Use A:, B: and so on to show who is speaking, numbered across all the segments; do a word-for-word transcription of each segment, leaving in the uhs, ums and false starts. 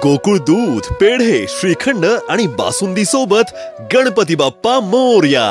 A: गोकुळ दूध, पेढे, श्रीखंड आणि बासुंदी सोबत गणपती बाप्पा मोरया।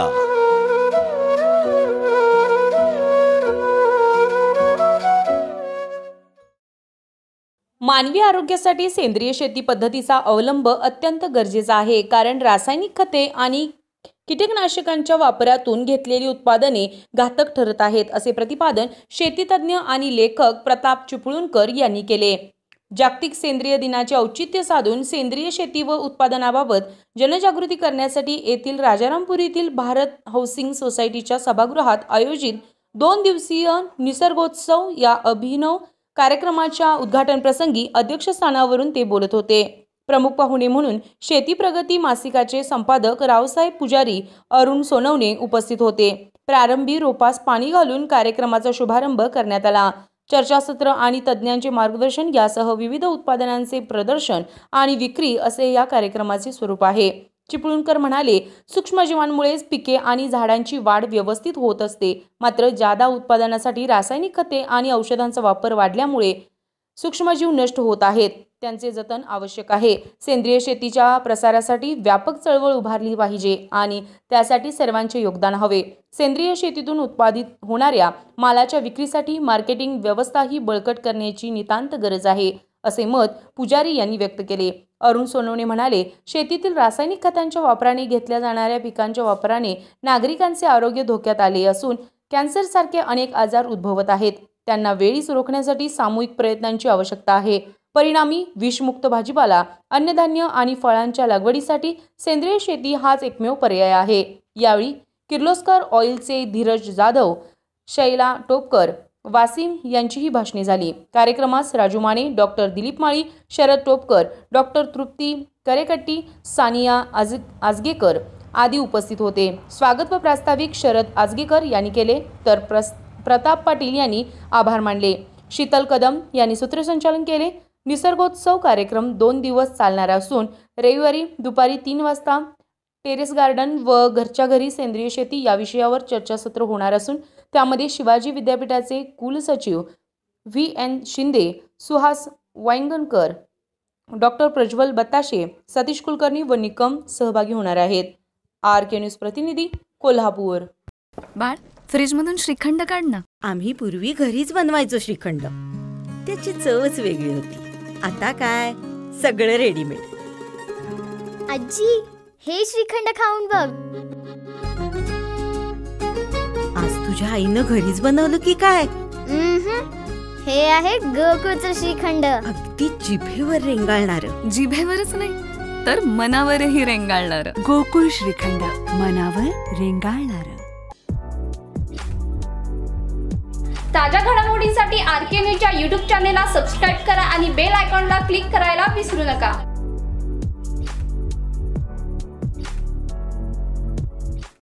B: मानवी आरोग्यासाठी सेंद्रिय शेती पद्धतीचा अवलंब अत्यंत गरजेचा आहे, कारण रासायनिक खते आणि कीटकनाशकांच्या वापरातून घेतलेली उत्पादने घातक ठरत आहेत, असे प्रतिपादन शेतीतज्ञ आणि लेखक प्रताप चिपळूणकर यांनी केले। जागतिक सेंद्रिय दिनाचे औचित्य साधून सेंद्रिय शेती व उत्पादनाबाबत जनजागृती करण्यासाठी येथील राजारामपुर येथील भारत हाऊसिंग सोसायटीच्या सभागृहात आयोजित दोन दिवसीय निसर्गोत्सव या अभिनव कार्यक्रमाच्या उद्घाटन प्रसंगी अध्यक्षस्थानावरून ते बोलत होते। प्रमुख पाहुणे म्हणून शेती प्रगती मासिकाचे संपादक रावसाहेब पुजारी, अरुण सोनवणे उपस्थित होते। प्रारंभी रोपास पाणी घालून कार्यक्रमाचा शुभारंभ करण्यात आला। चर्चासत्र आणि तज्ञांचे मार्गदर्शन यासह विविध उत्पादनांचे प्रदर्शन आणि विक्री असे या कार्यक्रमाचे स्वरूप आहे। चिपळूणकर म्हणाले, सूक्ष्मजीवांमुळेच पिके आणि झाडांची वाढ व्यवस्थित होत असते, मात्र जादा उत्पादनासाठी रासायनिक खते आणि औषधांचा वापर वाढल्यामुळे सूक्ष्मजीव नष्ट होत आहेत, त्यांचे जतन आवश्यक आहे। सेंद्रिय शेतीच्या प्रसारासाठी व्यापक चळवळ उभारली पाहिजे आणि त्यासाठी सर्वांचे योगदान हवे। सेंद्रिय शेतीतून उत्पादित होणाऱ्या मालाच्या विक्रीसाठी मार्केटिंग व्यवस्थाही बळकट करण्याची नितांत गरज आहे, असे मत पुजारी यांनी व्यक्त केले। अरुण सोनवणे म्हणाले, शेतीतील रासायनिक खतांच्या वापराने घेतल्या जाणाऱ्या पिकांच्या वापराने नागरिकांचे आरोग्य धोक्यात आले असून कॅन्सर सारखे अनेक आजार उद्भवत आहेत, त्यांना वेळीच रोखण्यासाठी सामूहिक प्रयत्नांची आवश्यकता आहे। परिणामी विषमुक्त भाजीपाला, अन्नधान्य आणि फळांच्या लागवडीसाठी सेंद्रिय शेती हाच एकमेव पर्याय आहे। यावेळी किर्लोस्कर ऑइलचे धीरज जाधव, शैला टोपकर, वासिम यांचीही भाषणे झाली। कार्यक्रमास राजू माने, डॉक्टर दिलीप माळी, शरद टोपकर, डॉक्टर तृप्ती करेकट्टी, सानिया आज आजगेकर आदी उपस्थित होते। स्वागत व प्रास्ताविक शरद आजगेकर यांनी केले, तर प्रताप पाटील यांनी आभार मानले। शीतल कदम यांनी सूत्रसंचालन केले। निसर्गोत्सव कार्यक्रम दोन दिवस चालणार असून रविवारी दुपारी तीन वाजता टेरेस गार्डन व घरच्या घरी सेंद्रिय शेती या विषयावर चर्चासत्र होणार असून त्यामध्ये शिवाजी विद्यापीठाचे कुलसचिव V N Shinde, Suhas Wanganakar, doctor Prajwal Batashe, Satish Kulkarni व निकम सहभागी होणार आहेत। आर के न्यूज प्रतिनिधी, कोल्हापूर।
C: बाळ, फ्रीज मधून श्रीखंड काढ ना।
D: आम्ही पूर्वी घरीच बनवायचो श्रीखंड, त्याची चवच वेगळी होती। आता काय सगळं रेडीमेड।
E: आजी, हे श्रीखंड खाऊन बघ।
D: आज तुझ्या आईनं घरीच बनवलं की काय?
E: हे आहे गोकुळचं श्रीखंड,
D: अगदी जिभेवर रेंगाळणार।
C: जिभेवरच नाही तर मनावरही रेंगाळणार।
F: गोकुळ श्रीखंड, मनावर रेंगाळणार।
G: ताज्या घडामोडींसाठी आर के न्यूजच्या यूट्यूब चॅनेलला सबस्क्राईब करा आणि बेल आयकॉनला क्लिक करायला विसरू नका।